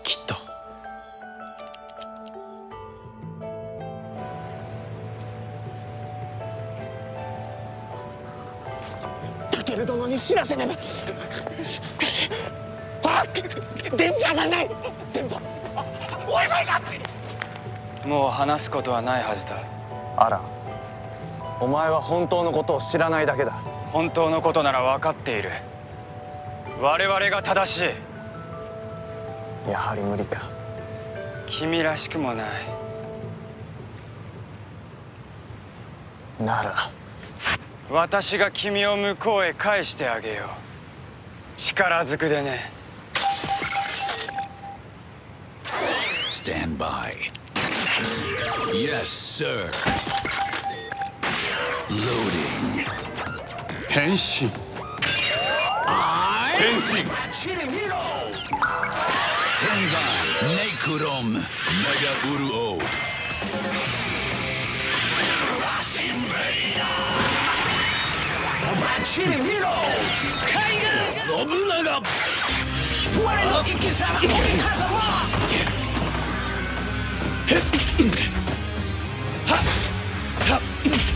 きっと。 タケル殿に知らせねば。あ、電波がない。電波。おいまいかっち。 もう話すことはないはずだ。 アラン、お前は本当のことを知らないだけだ。 本当のことなら分かっている。我々が正しい。 やはり無理か。 君らしくもない。 なら私が君を向こうへ返してあげよう。力ずくでね。 Stand by. Yes, sir. Loading. 変身。 変身。Tenga Nekurom Mega Uru O. Cheating hero! Nobunaga! What no Ikki-sama Hazama! Ha! Ha!